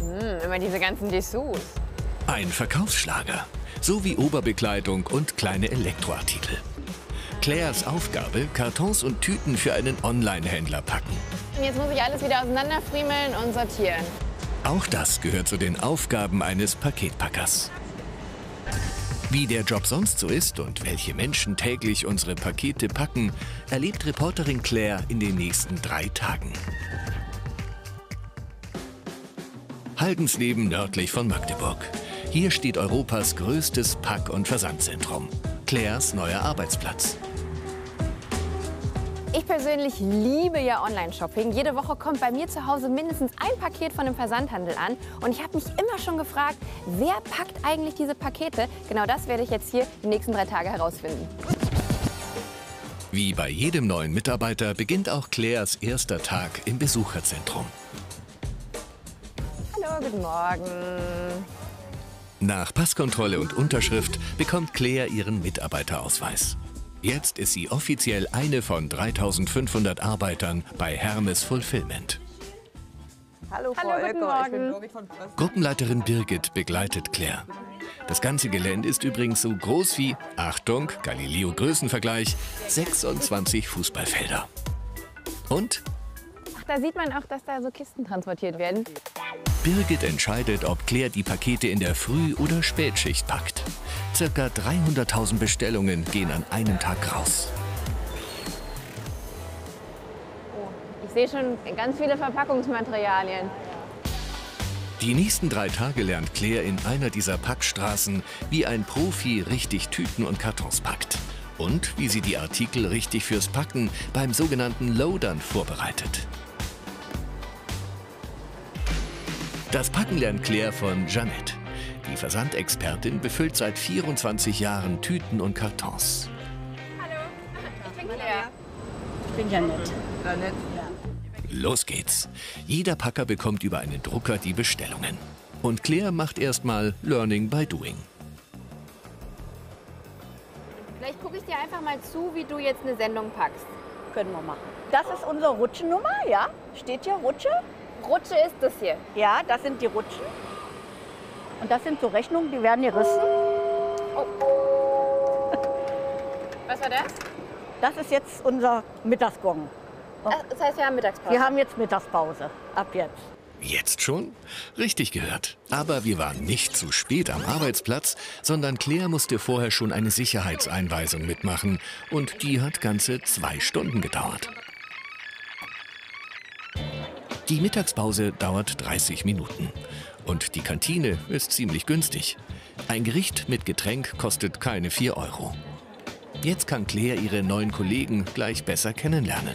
Immer diese ganzen Dessous. Ein Verkaufsschlager, sowie Oberbekleidung und kleine Elektroartikel. Claires Aufgabe, Kartons und Tüten für einen Online-Händler packen. Und jetzt muss ich alles wieder auseinanderfriemeln und sortieren. Auch das gehört zu den Aufgaben eines Paketpackers. Wie der Job sonst so ist und welche Menschen täglich unsere Pakete packen, erlebt Reporterin Claire in den nächsten 3 Tagen. Haldensleben nördlich von Magdeburg. Hier steht Europas größtes Pack- und Versandzentrum. Claires neuer Arbeitsplatz. Ich persönlich liebe ja Online-Shopping. Jede Woche kommt bei mir zu Hause mindestens ein Paket von einem Versandhandel an. Und ich habe mich immer schon gefragt, wer packt eigentlich diese Pakete? Genau das werde ich jetzt hier die nächsten 3 Tage herausfinden. Wie bei jedem neuen Mitarbeiter beginnt auch Claires erster Tag im Besucherzentrum. Hallo, guten Morgen. Nach Passkontrolle und Unterschrift bekommt Claire ihren Mitarbeiterausweis. Jetzt ist sie offiziell eine von 3.500 Arbeitern bei Hermes Fulfillment. Hallo, Frau Hallo, guten Oelker. Ich bin Morgen. Birgit von Press. Gruppenleiterin Birgit begleitet Claire. Das ganze Gelände ist übrigens so groß wie, Achtung, Galileo-Größenvergleich, 26 Fußballfelder. Und Ach, da sieht man auch, dass da so Kisten transportiert werden. Birgit entscheidet, ob Claire die Pakete in der Früh- oder Spätschicht packt. Circa 300.000 Bestellungen gehen an einem Tag raus. Ich sehe schon ganz viele Verpackungsmaterialien. Die nächsten 3 Tage lernt Claire in einer dieser Packstraßen, wie ein Profi richtig Tüten und Kartons packt. Und wie sie die Artikel richtig fürs Packen beim sogenannten Loadern vorbereitet. Das Packen lernt Claire von Jeanette. Die Versandexpertin befüllt seit 24 Jahren Tüten und Kartons. Hallo, ich bin Claire. Ich bin Janette. Los geht's. Jeder Packer bekommt über einen Drucker die Bestellungen. Und Claire macht erstmal Learning by Doing. Vielleicht gucke ich dir einfach mal zu, wie du jetzt eine Sendung packst. Können wir machen. Das ist unsere Rutschennummer, ja? Steht hier Rutsche? Rutsche ist das hier. Ja, das sind die Rutschen. Und das sind so Rechnungen, die werden gerissen. Was war das? Das ist jetzt unser Mittagsgong. Das heißt, wir haben Mittagspause. Wir haben jetzt Mittagspause. Ab jetzt. Jetzt schon? Richtig gehört. Aber wir waren nicht zu spät am Arbeitsplatz, sondern Claire musste vorher schon eine Sicherheitseinweisung mitmachen. Und die hat ganze 2 Stunden gedauert. Die Mittagspause dauert 30 Minuten. Und die Kantine ist ziemlich günstig. Ein Gericht mit Getränk kostet keine 4 €. Jetzt kann Claire ihre neuen Kollegen gleich besser kennenlernen.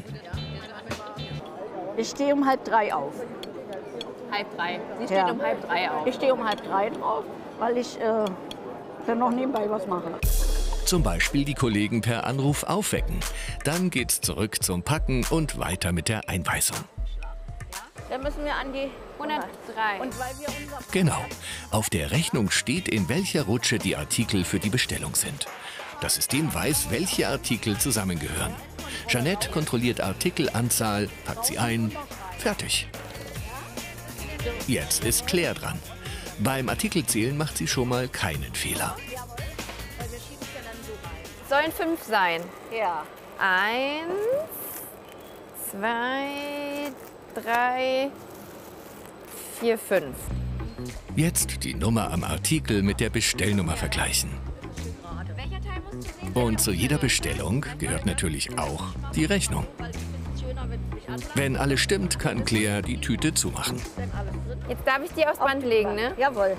Ich stehe um 2:30 auf. 2:30. Sie steht Ja. um 2:30 auf. Ich stehe um 2:30 drauf, weil ich dann noch nebenbei was mache. Zum Beispiel die Kollegen per Anruf aufwecken. Dann geht's zurück zum Packen und weiter mit der Einweisung. Dann müssen wir an die 103. Und weil wir unser Genau. Auf der Rechnung steht, in welcher Rutsche die Artikel für die Bestellung sind. Das System weiß, welche Artikel zusammengehören. Jeanette kontrolliert Artikelanzahl, packt sie ein, fertig. Jetzt ist Claire dran. Beim Artikelzählen macht sie schon mal keinen Fehler. Sollen 5 sein. Ja. 1, 2, 3, 4, 5. Jetzt die Nummer am Artikel mit der Bestellnummer vergleichen. Und zu jeder Bestellung gehört natürlich auch die Rechnung. Wenn alles stimmt, kann Claire die Tüte zumachen. Jetzt darf ich die aufs Band legen, ne? Jawohl.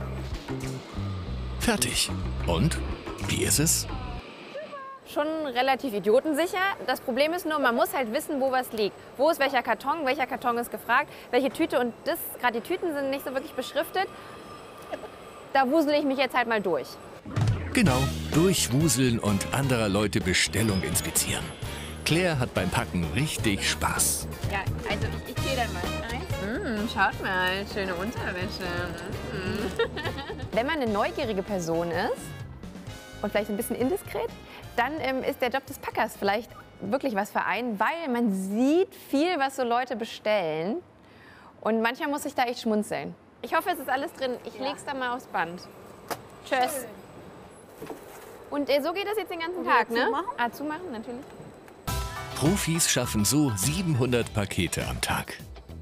Fertig. Und? Wie ist es? Schon relativ idiotensicher. Das Problem ist nur, man muss halt wissen, wo was liegt. Wo ist welcher Karton ist gefragt, welche Tüte. Und gerade die Tüten sind nicht so wirklich beschriftet. Da wusel ich mich jetzt halt mal durch. Genau, durchwuseln und anderer Leute Bestellung inspizieren. Claire hat beim Packen richtig Spaß. Ja, also ich zähle dann mal. Schaut mal, schöne Unterwäsche. Wenn man eine neugierige Person ist und vielleicht ein bisschen indiskret, dann ist der Job des Packers vielleicht wirklich was für einen, weil man sieht viel, was so Leute bestellen. Und manchmal muss ich da echt schmunzeln. Ich hoffe, es ist alles drin. Ich leg's dann mal aufs Band. Tschüss. Und so geht das jetzt den ganzen Tag, ne? Zumachen? Ah, zumachen, natürlich. Profis schaffen so 700 Pakete am Tag.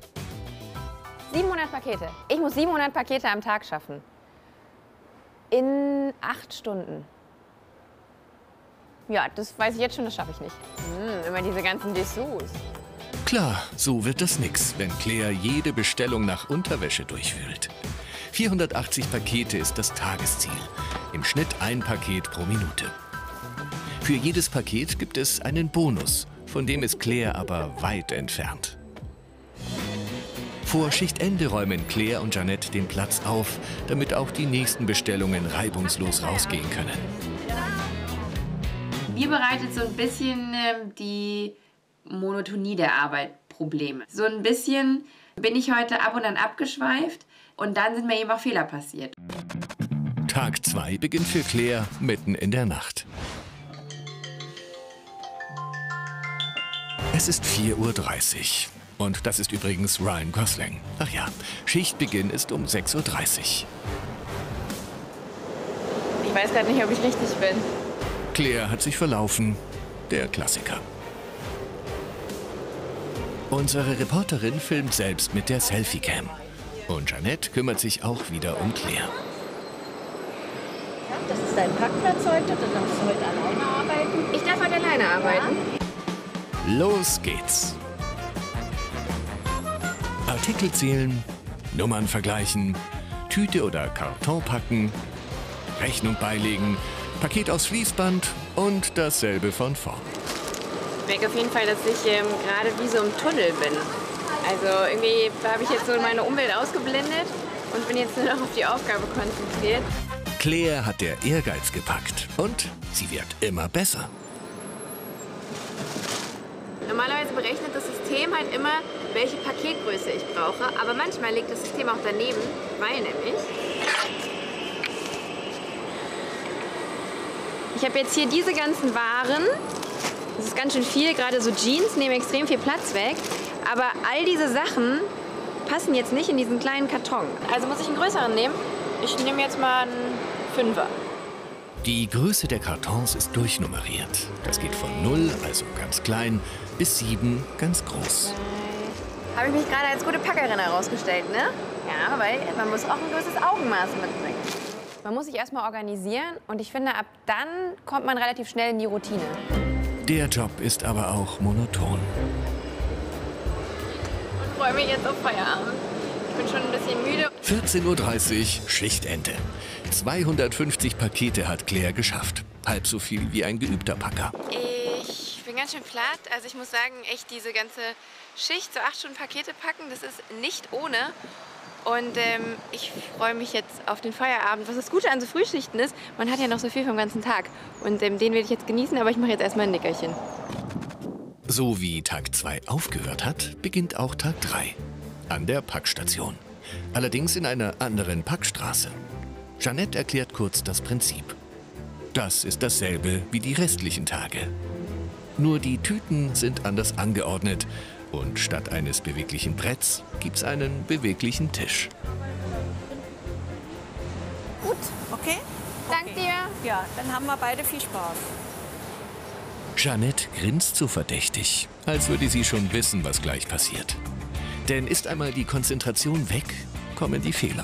700 Pakete. Ich muss 700 Pakete am Tag schaffen. In 8 Stunden. Ja, das weiß ich jetzt schon, das schaffe ich nicht. Immer diese ganzen Dessous. Klar, so wird das nix, wenn Claire jede Bestellung nach Unterwäsche durchwühlt. 480 Pakete ist das Tagesziel. Im Schnitt ein Paket pro Minute. Für jedes Paket gibt es einen Bonus, von dem ist Claire aber weit entfernt. Vor Schichtende räumen Claire und Jeanette den Platz auf, damit auch die nächsten Bestellungen reibungslos rausgehen können. Mir bereitet so ein bisschen die Monotonie der Arbeit Probleme. So ein bisschen bin ich heute ab und an abgeschweift und dann sind mir eben auch Fehler passiert. Tag 2 beginnt für Claire mitten in der Nacht. Es ist 4:30 Uhr. Und das ist übrigens Ryan Gosling. Ach ja, Schichtbeginn ist um 6:30 Uhr. Ich weiß gerade nicht, ob ich richtig bin. Claire hat sich verlaufen. Der Klassiker. Unsere Reporterin filmt selbst mit der Selfie-Cam. Und Jeanette kümmert sich auch wieder um Claire. Das ist dein Parkplatz heute, dann darfst du heute alleine arbeiten. Ich darf heute alleine arbeiten. Los geht's. Artikel zählen, Nummern vergleichen, Tüte oder Karton packen, Rechnung beilegen, Paket aus Fließband und dasselbe von vorn. Ich merke auf jeden Fall, dass ich gerade wie so im Tunnel bin. Also irgendwie habe ich jetzt so meine Umwelt ausgeblendet und bin jetzt nur noch auf die Aufgabe konzentriert. Claire hat der Ehrgeiz gepackt und sie wird immer besser. Normalerweise berechnet das System halt immer, welche Paketgröße ich brauche. Aber manchmal liegt das System auch daneben, weil nämlich ich habe jetzt hier diese ganzen Waren. Das ist ganz schön viel, gerade so Jeans nehmen extrem viel Platz weg. Aber all diese Sachen passen jetzt nicht in diesen kleinen Karton. Also muss ich einen größeren nehmen. Ich nehme jetzt mal einen 5er. Die Größe der Kartons ist durchnummeriert. Das geht von 0, also ganz klein, bis 7, ganz groß. Habe ich mich gerade als gute Packerin herausgestellt, ne? Ja, weil man muss auch ein gewisses Augenmaß mitbringen. Man muss sich erstmal organisieren und ich finde, ab dann kommt man relativ schnell in die Routine. Der Job ist aber auch monoton. Ich freue mich jetzt auf Feierabend. Ich bin schon ein bisschen müde. 14:30 Uhr, Schichtende. 250 Pakete hat Claire geschafft. Halb so viel wie ein geübter Packer. Ich bin ganz schön platt. Also ich muss sagen, echt diese ganze Schicht, so 8 Stunden Pakete packen, das ist nicht ohne. Und ich freue mich jetzt auf den Feierabend. Was das Gute an so Frühschichten ist, man hat ja noch so viel vom ganzen Tag. Und den will ich jetzt genießen, aber ich mache jetzt erstmal ein Nickerchen. So wie Tag 2 aufgehört hat, beginnt auch Tag 3. An der Packstation. Allerdings in einer anderen Packstraße. Jeanette erklärt kurz das Prinzip. Das ist dasselbe wie die restlichen Tage. Nur die Tüten sind anders angeordnet. Und statt eines beweglichen Bretts gibt's einen beweglichen Tisch. Gut, okay? Dank dir. Ja, dann haben wir beide viel Spaß. Jeanette grinst so verdächtig, als würde sie schon wissen, was gleich passiert. Denn ist einmal die Konzentration weg, kommen die Fehler.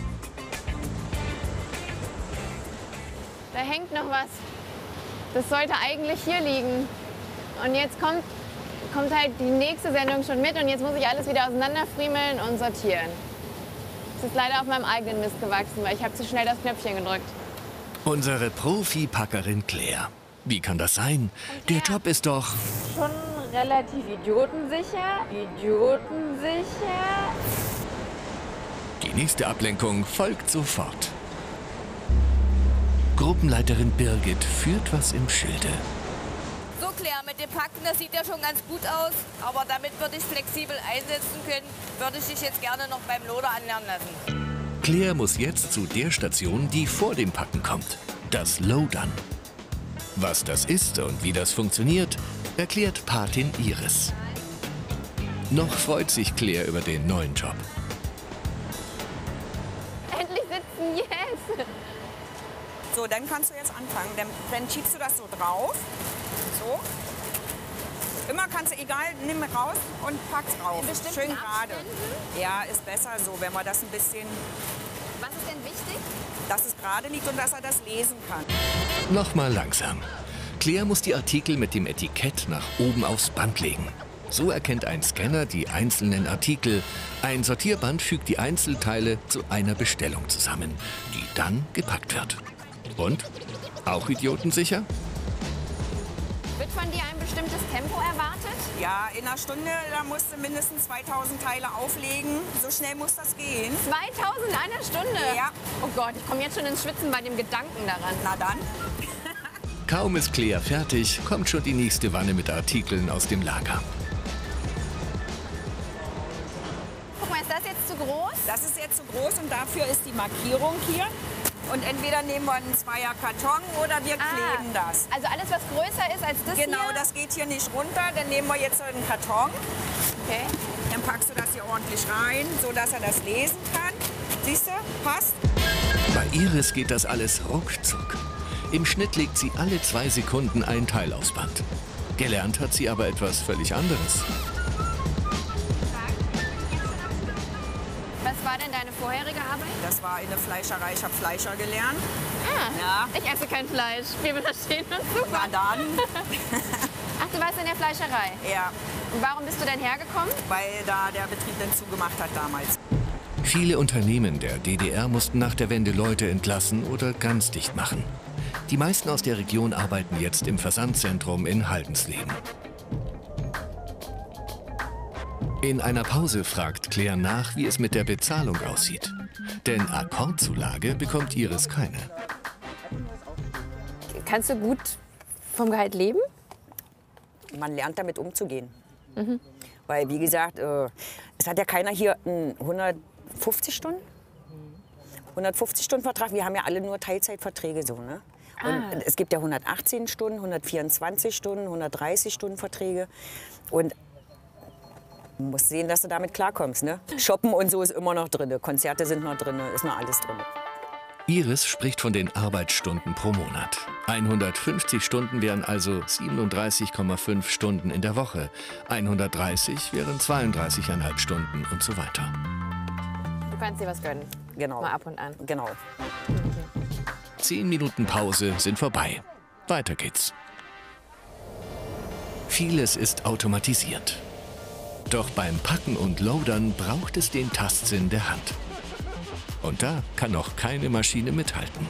Da hängt noch was. Das sollte eigentlich hier liegen. Und jetzt kommt halt die nächste Sendung schon mit und jetzt muss ich alles wieder auseinanderfriemeln und sortieren. Es ist leider auf meinem eigenen Mist gewachsen, weil ich habe zu schnell das Knöpfchen gedrückt. Unsere Profi-Packerin Claire. Wie kann das sein? Der Job ist doch... Schon relativ idiotensicher. Die nächste Ablenkung folgt sofort. Gruppenleiterin Birgit führt was im Schilde. So, Claire, mit dem Packen, das sieht ja schon ganz gut aus. Aber damit wir dich flexibel einsetzen können, würde ich dich jetzt gerne noch beim Loader anlernen lassen. Claire muss jetzt zu der Station, die vor dem Packen kommt. Das Loadern. Was das ist und wie das funktioniert, erklärt Patin Iris. Noch freut sich Claire über den neuen Job. So, dann kannst du jetzt anfangen. Dann schiebst du das so drauf. So. Immer kannst du, egal, nimm raus und pack's drauf. Schön gerade. Ja, ist besser so, wenn man das ein bisschen... Was ist denn wichtig? Dass es gerade liegt und dass er das lesen kann. Nochmal langsam. Claire muss die Artikel mit dem Etikett nach oben aufs Band legen. So erkennt ein Scanner die einzelnen Artikel. Ein Sortierband fügt die Einzelteile zu einer Bestellung zusammen, die dann gepackt wird. Und? Auch idiotensicher? Wird von dir ein bestimmtes Tempo erwartet? Ja, in einer Stunde, da musst du mindestens 2000 Teile auflegen. So schnell muss das gehen. 2000 in einer Stunde? Ja. Oh Gott, ich komme jetzt schon ins Schwitzen bei dem Gedanken daran. Na dann. Kaum ist Claire fertig, kommt schon die nächste Wanne mit Artikeln aus dem Lager. Guck mal, ist das jetzt zu groß? Das ist jetzt zu groß und dafür ist die Markierung hier. Und entweder nehmen wir einen Zweier Karton oder wir kleben das. Also alles, was größer ist als das Genau, hier? das geht hier nicht runter. Dann nehmen wir jetzt einen Karton. Okay. Dann packst du das hier ordentlich rein, sodass er das lesen kann. Siehst du? Passt. Bei Iris geht das alles ruckzuck. Im Schnitt legt sie alle 2 Sekunden ein Teil aufs Band. Gelernt hat sie aber etwas völlig anderes. Was war denn deine vorherige Arbeit? Das war in der Fleischerei. Ich habe Fleischer gelernt. Ja. Ich esse kein Fleisch. Wir verstehen uns super. Na dann. Ach, du warst in der Fleischerei? Ja, Und warum bist du denn hergekommen? weil da der Betrieb dann zugemacht hat damals. Viele Unternehmen der DDR mussten nach der Wende Leute entlassen oder ganz dicht machen. Die meisten aus der Region arbeiten jetzt im Versandzentrum in Haldensleben. In einer Pause fragt Claire nach, wie es mit der Bezahlung aussieht. Denn Akkordzulage bekommt Iris keine. Kannst du gut vom Gehalt leben? Man lernt damit umzugehen. Weil, wie gesagt, es hat ja keiner hier einen 150 Stunden Vertrag. Wir haben ja alle nur Teilzeitverträge so, ne? Und es gibt ja 118 Stunden, 124 Stunden, 130 Stunden Verträge. Und du musst sehen, dass du damit klarkommst, ne? Shoppen und so ist immer noch drin. Konzerte sind noch drin, ist noch alles drin. Iris spricht von den Arbeitsstunden pro Monat. 150 Stunden wären also 37,5 Stunden in der Woche. 130 wären 32,5 Stunden und so weiter. Du kannst dir was gönnen. Genau. Mal ab und an. Genau. 10 Minuten Pause sind vorbei. Weiter geht's. Vieles ist automatisiert. Doch beim Packen und Loadern braucht es den Tastsinn der Hand. Und da kann noch keine Maschine mithalten.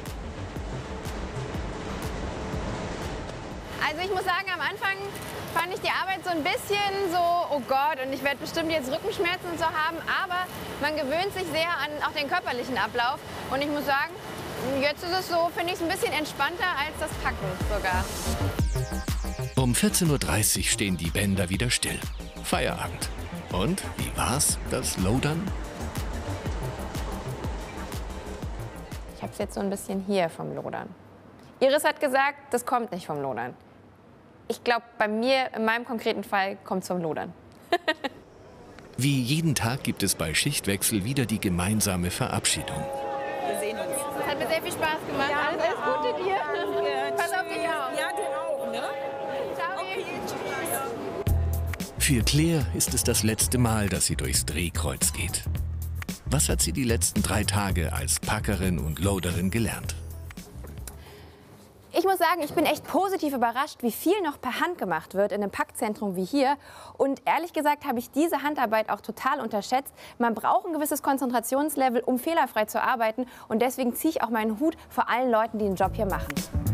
Also ich muss sagen, am Anfang fand ich die Arbeit so ein bisschen so, oh Gott, und ich werde bestimmt jetzt Rückenschmerzen und so haben. Aber man gewöhnt sich sehr an auch den körperlichen Ablauf. Und ich muss sagen, jetzt ist es so, finde ich es ein bisschen entspannter als das Packen sogar. Um 14:30 Uhr stehen die Bänder wieder still. Feierabend. Und wie war's, das Loadern? Ich habe es jetzt so ein bisschen hier vom Lodern. Iris hat gesagt, das kommt nicht vom Lodern. Ich glaube, bei mir, in meinem konkreten Fall, kommt es vom Lodern. Wie jeden Tag gibt es bei Schichtwechsel wieder die gemeinsame Verabschiedung. Wir sehen uns. Es hat mir sehr viel Spaß gemacht. Alles Gute dir. Pass auf dich auf. Ja, du auch, ne? Ciao. Für Claire ist es das letzte Mal, dass sie durchs Drehkreuz geht. Was hat sie die letzten 3 Tage als Packerin und Loaderin gelernt? Ich muss sagen, ich bin echt positiv überrascht, wie viel noch per Hand gemacht wird in einem Packzentrum wie hier. Und ehrlich gesagt habe ich diese Handarbeit auch total unterschätzt. Man braucht ein gewisses Konzentrationslevel, um fehlerfrei zu arbeiten. Und deswegen ziehe ich auch meinen Hut vor allen Leuten, die den Job hier machen.